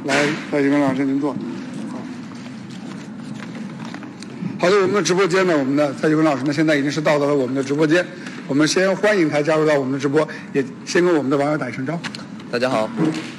来，蔡徐坤老师您坐。好的，我们的直播间呢，我们的蔡徐坤老师呢，现在已经是到达了我们的直播间。我们先欢迎他加入到我们的直播，也先跟我们的网友打一声招呼。 大家好。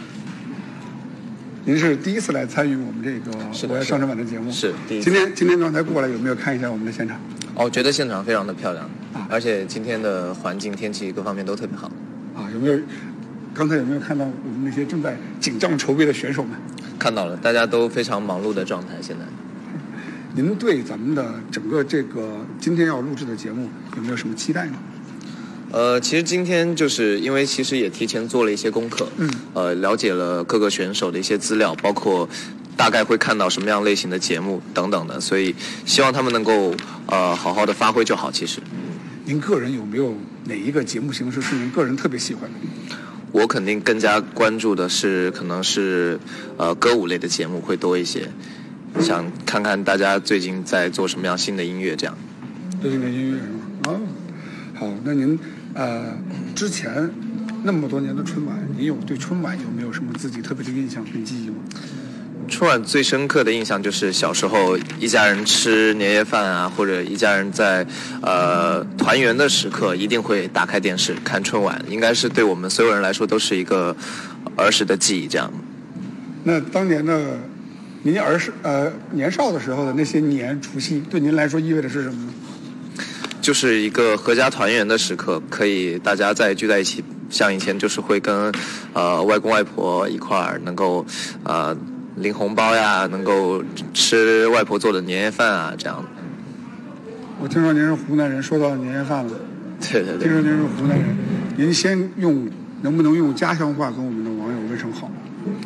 您是第一次来参与我们这个我要上春晚的节目， 是第一次。 今天刚才过来有没有看一下我们的现场？ 哦，觉得现场非常的漂亮，而且今天的环境、天气各方面都特别好。 刚才有没有看到我们那些正在紧张筹备的选手们？ 看到了，大家都非常忙碌的状态。现在， 您对咱们的整个这个今天要录制的节目有没有什么期待呢？ 其实今天就是因为其实也提前做了一些功课，了解了各个选手的一些资料，包括大概会看到什么样类型的节目等等的，所以希望他们能够好好的发挥就好。其实， 您个人有没有哪一个节目形式是您个人特别喜欢的？ 我肯定更加关注的是可能是歌舞类的节目会多一些，想看看大家最近在做什么样新的音乐这样。 最近的音乐是吗？哦，好，那您之前那么多年的春晚，您对春晚有没有什么自己特别的印象跟记忆吗？ 春晚最深刻的印象就是小时候一家人吃年夜饭啊，或者一家人在团圆的时刻一定会打开电视看春晚，应该是对我们所有人来说都是一个儿时的记忆这样。 那当年的您年少的时候的那些除夕，对您来说意味着是什么呢？ 就是一个合家团圆的时刻，可以大家再聚在一起，像以前就是会跟外公外婆一块儿能够领红包呀，能够吃外婆做的年夜饭啊，这样。 我听说您是湖南人，说到年夜饭了。 对。 听说您是湖南人，您先能不能用家乡话跟我们的网友问声好？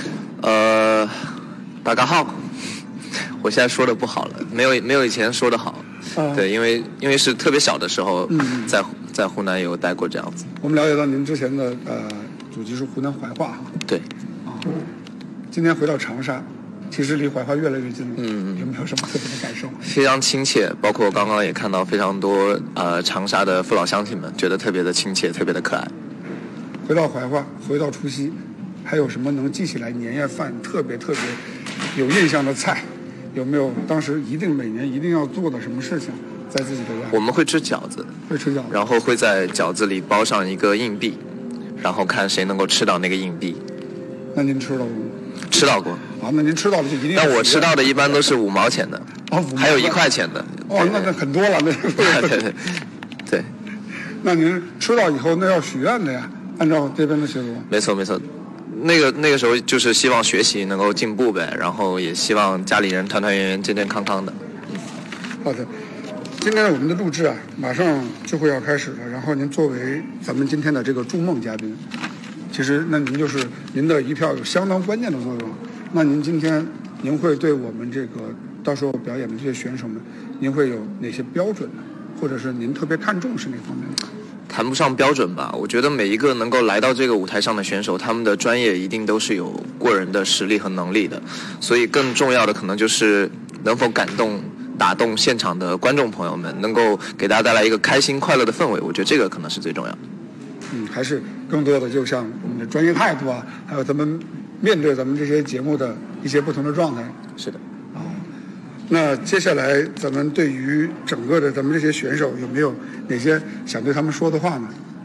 大家好。我现在说的不好了，没有以前说的好。对，因为是特别小的时候，在湖南有待过这样子。 我们了解到您之前的祖籍是湖南怀化。 对。 今天回到长沙，其实离怀化越来越近了。有没有什么特别的感受？ 非常亲切，包括刚刚也看到非常多长沙的父老乡亲们，觉得特别的亲切，特别的可爱。 回到怀化，回到除夕，还有什么能记起来年夜饭特别有印象的菜？有没有当时每年一定要做的什么事情，在自己的家？ 我们会吃饺子，然后会在饺子里包上一个硬币，然后看谁能够吃到那个硬币。 那您吃到过吗？ 吃到过。 那您吃到的就一定要。 但我吃到的一般都是5毛钱的，还有1块钱的。 那很多了，那对。 那您吃到以后，那要许愿的呀，按照这边的习俗。 没错。那个时候就是希望学习能够进步呗，然后也希望家里人团团圆圆、健健康康的。 好的，今天我们的录制马上就会要开始了。然后您作为咱们今天的这个筑梦嘉宾，其实那您的一票有相当关键的作用。那今天会对我们这个到时候表演的这些选手们，您会有哪些标准呢？或者是您特别看重是哪方面的？ 谈不上标准吧，我觉得每一个能够来到这个舞台上的选手，他们的专业一定都是有过人的实力和能力的，所以更重要的可能就是能否打动现场的观众朋友们，能够给大家带来一个开心快乐的氛围，我觉得这个可能是最重要的。 还是更多的就像我们的专业态度还有咱们面对咱们这些节目的一些不同的状态。 是的。 那接下来咱们对于整个的咱们这些选手有没有哪些想对他们说的话呢？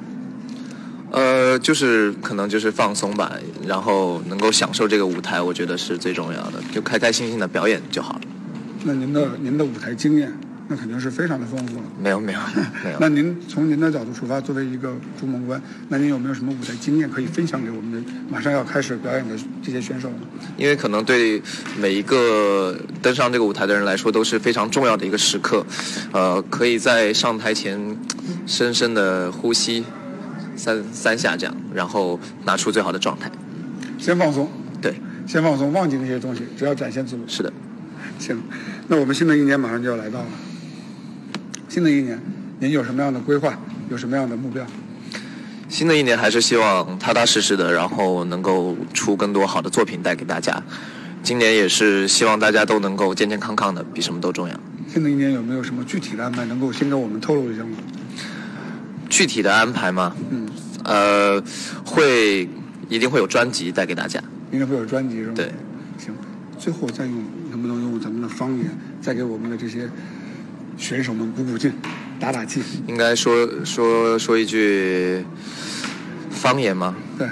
就是可能就是放松吧，然后能够享受这个舞台，我觉得是最重要的，就开开心心的表演就好了。 那您的舞台经验，那肯定是非常的丰富了。 没有。 那您从您的角度出发，作为一个筑梦官，那您有没有什么舞台经验可以分享给我们的马上要开始表演的这些选手呢？ 因为可能对每一个登上这个舞台的人来说都是非常重要的一个时刻，可以在上台前深深的呼吸三下这样，然后拿出最好的状态。 先放松。 对， 先放松，忘记那些东西，只要展现自我。 是的。 行，那我们新的一年马上就要来到了。新的一年，您有什么样的规划？有什么样的目标？ 新的一年还是希望踏踏实实的，然后能够出更多好的作品带给大家。今年也是希望大家都能够健健康康的，比什么都重要。 新的一年有没有什么具体的安排能够先给我们透露一下吗？ 具体的安排吗？ 一定会有专辑带给大家。 一定会有专辑是吗？ 对。 行，最后再能不能用咱们的方言，再给我们的这些选手们鼓劲，打气？ 应该说一句方言吗？ 对。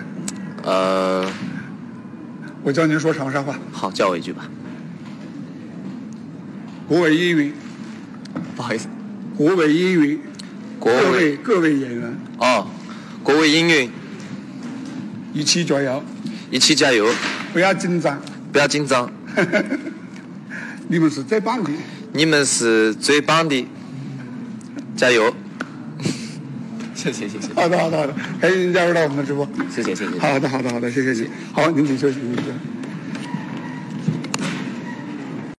我教您说长沙话。 好，教我一句吧。 各位演员， 不好意思。 各位演员，各位演员。 哦，各位演员， 一起加油！ 一起加油！ 不要紧张， 不要紧张。 你们是最棒的， 你们是最棒的，加油！谢谢。 好的，欢迎您加入到我们的直播。 谢谢。 好的，谢谢你。好，您请休息。